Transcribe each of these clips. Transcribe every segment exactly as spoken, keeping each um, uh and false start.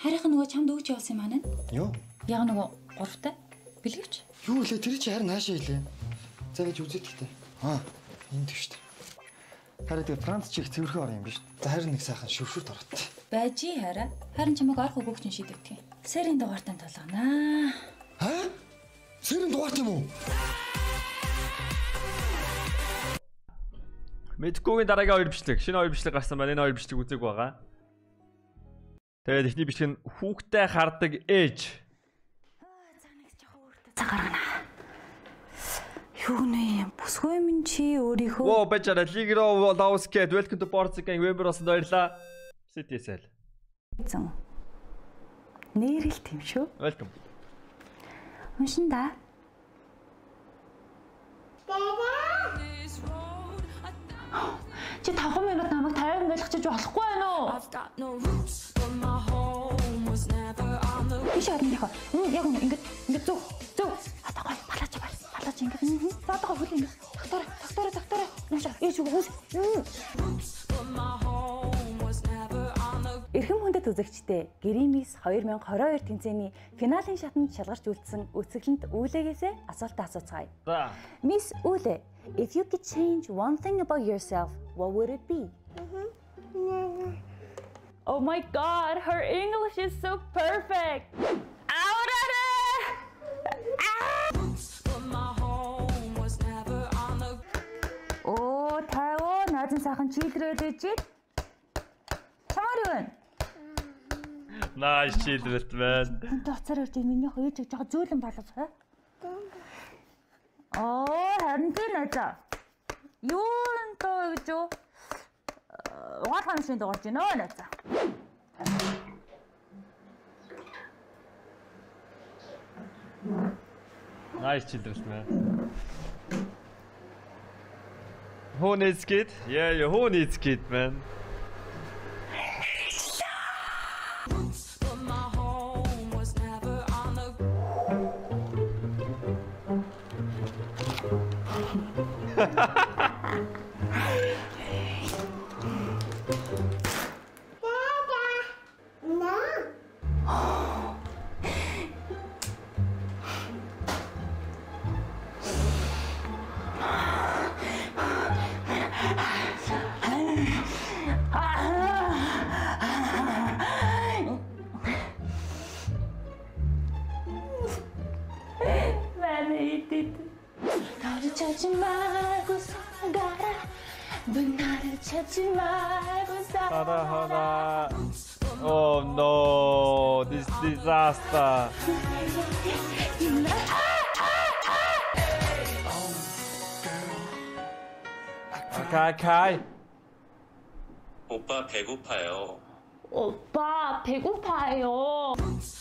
Харийнх нөгөө чамд өгч явуулсан юм аа нэ? Юу? Яг нөгөө гуравтай бэлгэвч. Юу лээ тэр чи харин хаашаа илээ. За гэж үзээд ихтэй. Аа, энд тийм шүү дээ. Харин тэгээ Франц чиг цэвэрхэн ор юм биш. За харин нэг сайхан шүршүрт ороод. Байжи хараа. Харин чамайг орох өгөөч нь шийдвэтгэе. Сэрийн дугаартаа тулганаа. Аа? Сэрийн дугаарт юм уу? Мэдгүйгийн дараагийн хоёр бичлэг. Шинэ хоёр бичлэг гарсан байна. Энэ хоёр бичлэг үзег байгаа. Тэгээд эхний бичлэг нь хүүхдэд хардаг ээж. За нэг жоохон өөртөө цаг гаргана. Юу нэ? Бүсгүй минь чи өөрийнхөө. Оо бачара Лигро Лаускет welcome to Portugal Вебер осон баярлаа. Сэтисэл. Зэн. Нэрэл тийм шүү. Welcome. Уншин да. Чи тавхан минут намайг тайван байлгачиж болохгүй байна уу? Биш армынхаа. Яг ингэ ингэ зүг зүг. Хатагай балаач бар. Балаач ингэ. Заатгаа хөл ингэ. Доктор доктор доктор. Нааша ээж үгүйс. Эрхэм хүндэт үзэгчдээ Гримис two thousand twenty-two тэмцээний финалийн шатанд шалгарч үлдсэн үцэглэнт Үүлээгээсээ асуултаа асууцгаая. За. Miss Үүлээ, if you could change one thing about yourself, what would it be? Oh my god, her English is so perfect. Oh, Taiwan, наадын сайхан чийлрээд ээжээ. Чамаар юу? Nice children man. Энд уцаар ирж миний хоёр чиг жоо зөөлөн болов хаа. Оо, харин тийм аа. Юу н тоо гэж юу? Угаалгын машин дуурж гинөө наа. Nice children man. Who needs kid? Yeah, yeah, who needs kid man? 찾지 말고 살아가라. 넌 나를 찾지 말고 살아가라. Oh no, this disaster. Kai Kai. 오빠 배고파요. 오빠 배고파요.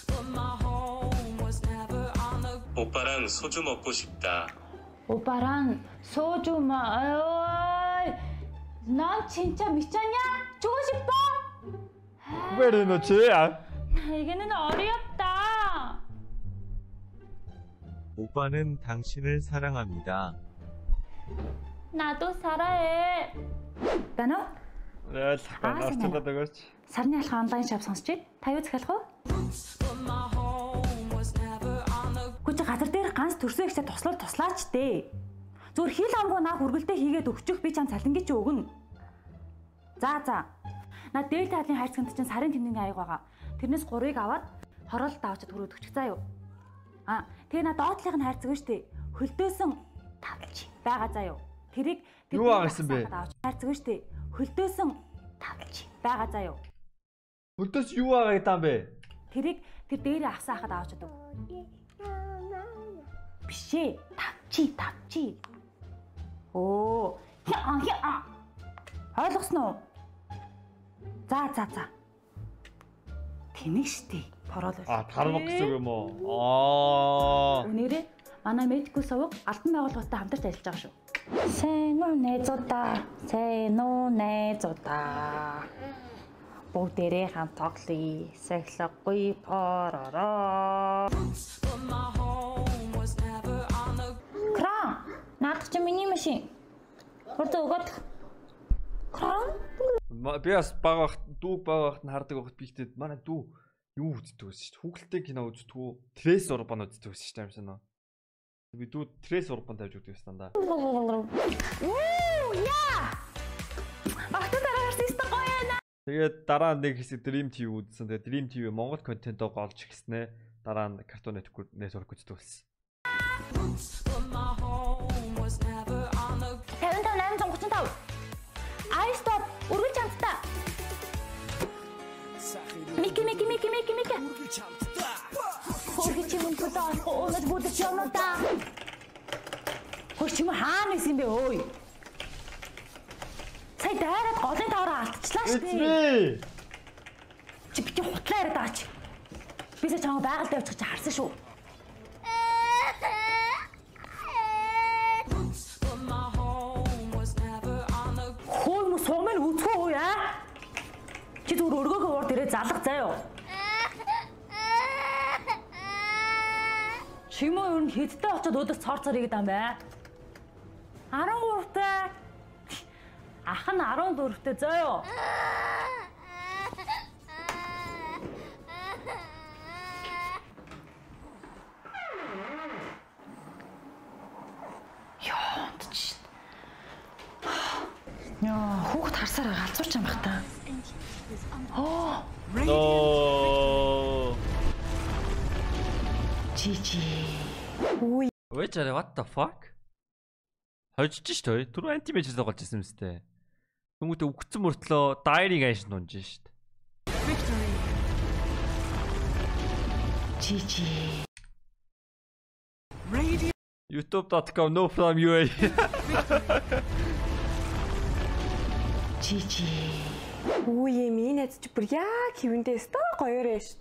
오빠랑 소주 먹고 싶다. 오빠랑 소주 마요. 난 진짜 미쳤냐? 주고 싶어? 왜 이러지? 나에게는 어렵다. 오빠는 당신을 사랑합니다. 나도 사랑해. 나노? 네, 잠깐 арчилаад өгөөч. Сарны алхам онлайн шоп сонсч байна. Та юу захиалах вэ? Гүч газар дээр ганц төрсөн ихтэй туслал туслаач дээ. Зүгээр хил амгуу наах үргэлдээ хийгээд өгчих би чам цалингийн чи өгнө. За за. На дээлтэй хаалын хайрцагт чинь сарын тэмдгийн аяг байгаа. Тэрнээс гурыг аваад хороолт авчид хүрээд өгчих заа юу. А тэгээ на доотлих нь хайрцаг шүү дээ. Хөлдөөсөн тавлж байгаа заа юу. Тэрийг юу агсан бэ? Хайрцаг шүү дээ. Хөлдөөсөн тавлж байгаа заа юу. Хөлдөөс юу байгаа гэдэг юм бэ? Тэрийг тэр дээрээ авсан хахад аваад өг. Бишээ, тавчи, тавчи. Оо, яа яа. Ойлгосноо? За за за. Тэнэг штий. Пороол. А, тармаг гэсэн юм уу? Аа. Өнөөдөр манай медикус сувг албан байгууллагатай хамтарч ажиллаж байгаа шүү. Сайн уу найзуудаа, сайн уу найзуудаа. Бүгдээрээ хамт тоглоё. Сахилгагүй поророо. Кран, наадах чи миний машин. Хурд өгөөд. Кран? Би бас баг багт дүүг баг багт нь хардаг багт би ихтэй манай дүү Юу үздэг вэ шүү дээ. Хүүхэлтэй кино үздэг үү? Трес урбан үздэг шүү дээ юм санаа. Би дүү трес урбан тавьж өгдөг юм даа. Уу яа. Ахтаа дараагаар систем гоё яана. Тэгээд дараа нэг хэсэг Dream ти ви үзсэн. Тэгээд Dream ти ви Монгол контентоо голж ихснэ. Дараа нь Cartoon Network үздэг болсон. тавин тавин найман зуун гучин тав. I stop. Үргэлж хамтдаа. Мики мики мики мики мики. Хөөе чи мөн тоо оонод будаж явна та. Хөөе чи мөн хаана исэн бэ өөй? Сая дайраад голын тавраа алдчихлаа шүү дээ. Чи бити хутлаа яриад байгаа чи. Бисаа чамаа байгальд явчих чи харсан шүү. Хөөе мө сумын үцгөө уу яа? Чи зүгээр өргөөгөө урд ирээ залах заяо. Чимээ ер нь хэдтэй очоод өдөрт цоор цаар игээд ам бай. арван гуравтай. Ах нь арван дөрөвтэй заяо. Яа, Яа, хүүхд харсаар галзуурч юм бах та. Оо. Оо. Жижи. Үй. Wait, what the fuck? Хожиж ш той. Түрүү антимэжээс тоглож ирсэн юм сте. Тэмүүтэ үгцэн мөртлөө дайриг анш нунж шít. Жижи. youtube dot com no from ю эй. Жижи. Үе минь найз чи бүр яг хэвэндээ өстой гоёрээ ш.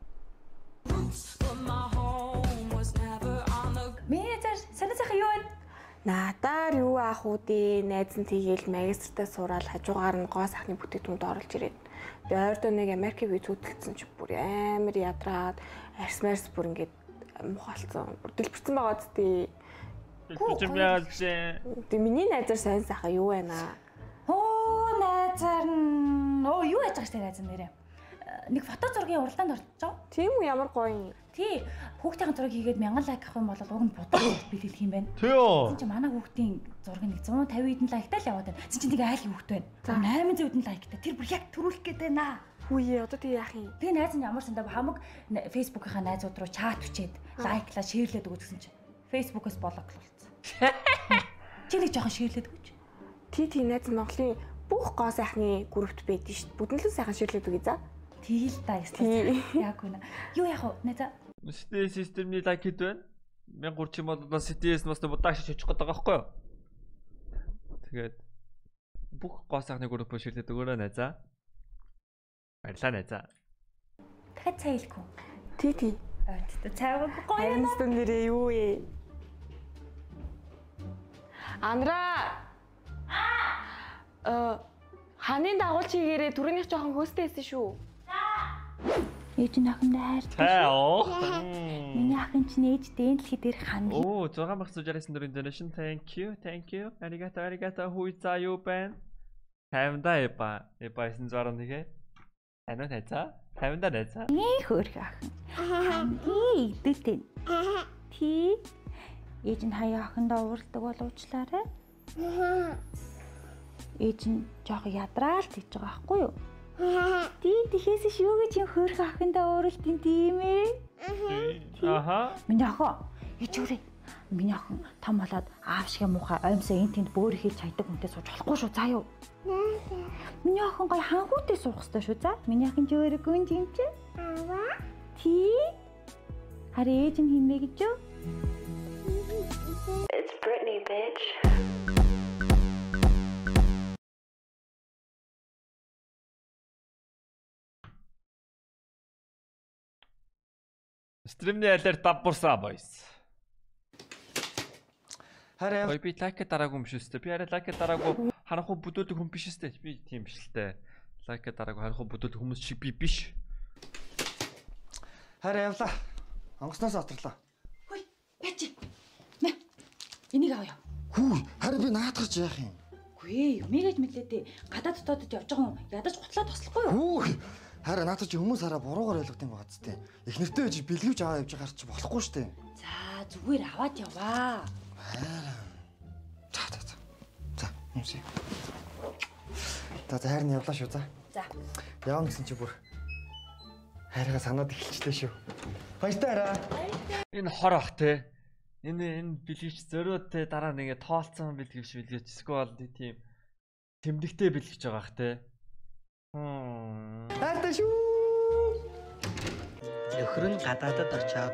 Миний зар санацах юу вэ? Надаар юу аах уу дээ найз нь тийгээл магистртаа суурал хажуугаар нь гоо сахны бүтээгдэхүүнд оруулж ирээд. Би ойрдоо нэг Америкийг үз хөдөлгдсөн чи бүр амар ядраад арс марс бүр ингээд мухалцсан. Бүр дэлбэрсэн байгаа үстэй. Дэлбэрсэн байгаа зэ. Тэг миний найзаар сайн сайхан юу байна аа? Оо найзаар нь оо юу яаж байгаа штэ найз нэрээ. Нэг фото зургийн уралдаанд орчихоо. Тийм үү ямар гоё юм. Тий, хүүхдийн зураг хийгээд мянган лайк авах юм бол уг нь будаа бэлгэлэх юм байна. Тий юу. Энд чи манай хүүхдийн зургийг нэг зуун тавин хэдэн лайктай л яваад байна. Энд чи нэг айлын хүүхд байна. найман зуун хэдэн лайктай. Тэр бүр яг төрүүлэх гээд байна. Үе одоо тий яах юм? Тэгээ найз нь ямар сандаа хамаг фэйсбүүкийнхаа найзууд руу чат өчээд лайклаа шеэрлээд өгөх гэсэн чи. Фэйсбүүкээс блоклуулсан. Чи нэг жоохон шеэрлээд өгч. Тий тий найз Монголын бүх гоо сайхны группт байдсан шүү дээ. Бүдэнлэн сайхан ширлээд үгүй за. Тэгэл та эсвэл яг үнэ. Юу яах вэ? Найзаа. Сити системний лайк хэд байна? мянга гурван юм бол ситиэс нас будаач шичих гээд байгаа байхгүй юу? Тэгээд бүх гоо сайхны групп ширлээд өгөөрэй найзаа. Баярлалаа найзаа. Дахиад цай хэлэхгүй. Тий тий. Ойд цайг гоё юм. Амьстан нэрээ юу вэ? Андра. Э ханын дагуулч хийгээрээ түрүүнийх жоохон хөөстэйсэн шүү. Ээж нь ахандаа хайртай. Таа. Миний ахын чинь ээж дээн дэлхий дээр хана. Оо, six thousand six hundred нэрийн donation. Thank you. Thank you. Arigato, arigato. Хуйцаа юу байна? Тавинда эба. Эба син зураг нэгэ. Ано найзаа. Тавинда найзаа. Ий хөөх ахын. Хамгийн идэлтэй. Тий. Ээж нь хаяа ахандаа уурладаг бол уучлаарай. Ээж нь жоох ядраалт хийж байгаа байхгүй юу? Тий, тэхээс шүү гэж юм хөөх ахандаа ууралдیں۔ Тийм ээ. Аха. Миний охин ичүүрээ. Миний охин том болоод аав шиг муухай оймсоо энэ тэнд бөөр хийж хайдаг хүнтэй сууж болохгүй шүү заа юу. Миний охин гоё ханхуутай суух хэрэгтэй шүү за. Миний охин жөөрөг гүн жимч. Аа. Тий. Харин ээж нь хинмэ гэж юу? It's Britney, bitch. Стримний алерт давбурсаа boys. Хараа. Ой би лайк дараагүй юм шүү дээ. Би арай лайк дараагүй харахгүй бүдүүлдэг хүн биш шүү дээ. Би тийм биш л дээ. Лайк дараагүй харахгүй бүдүүлдэг хүмүүс шиг би биш. Хараа явлаа. Онгоцноос отролоо. Хөөе, бач. Нэ. Энийг авъя. Хүү, хараа би наадгарч яах юм? Үгүй ээ, юмэгэж мэдлээ дээ. Гадаад дотоодд явж байгаа хүн ядаж гутлаа тослохгүй юу? Хүү. Хараа надад чи хүмүүс хараа буруугаар ойлгох юм байгаа зү. Их нэртэй чи бэлгүүж аваа явж гарч болохгүй шүү дээ. За зүгээр аваад яваа. За за за. За юмсий. За за харин явлаа шүү за. За. Явна гэсэн чи бүр хайргаа санаад эхэлчихлээ шүү. Баяртай хараа. Энэ хор ах те. Энэ энэ бэлгийч зөрөөд те дараа нэгэ тоолцсон бэлгийч бэлгийч эсвэл тийм тэмдэгтэй бэлгэж байгаа ах те. Хм. Хайртай шүү. Нөхөр нь гадаадад очиод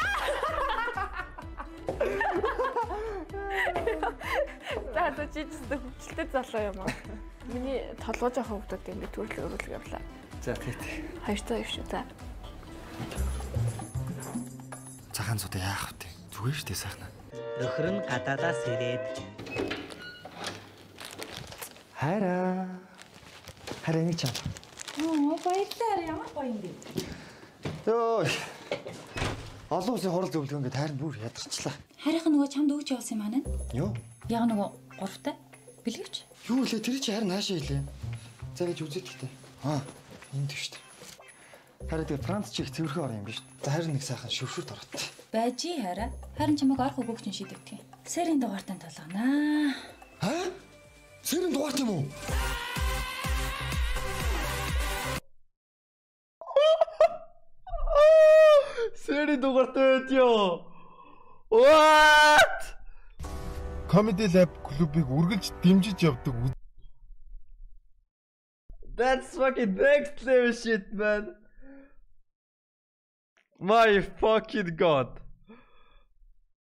За одоо чи ч хөвчлөлтэй залуу юм аа. Миний толгой жоохон хөвдөд юм би төрөлөг өрүүлэг явлаа. За тий тий. Хоёртой явш үү. За. Цагаан зүйтэй яах вэ? Зүгээр шүү дээ сайхан. нөхөр нь гадаадаас ирээд Хайраа. Хайраа нэг чам. Оо баярлалаа ямар гоё юм бэ. Йоо. Олон улсын хурал зөвлөгөө ингээд хайр бүр ядарчлаа. Харийнхан нөгөө чамд өгч явуулсан юм аа нэ? Юу? Яг нөгөө гуравтай бэлгэвч. Юу лээ тэр чи харин хаашаа илээ. За гэж үзээд гэхдээ. Аа, энд шүү дээ. Харин тэгээ Франц чих цэвэрхэн ор юм биш. За харин нэг сайхан шүршүрт орот. Байжи хараа. Харин чамайг орох өгөх чинь шийдэгдэх юм. Сэрийн дугаартаа толгонаа. Аа? Сэрийн дугаарт юм уу? Сэрийн дугаартай байдё. What? Comedy Lab клубыг үргэлж дэмжиж явдаг. That's fucking next level shit, man. My fucking god.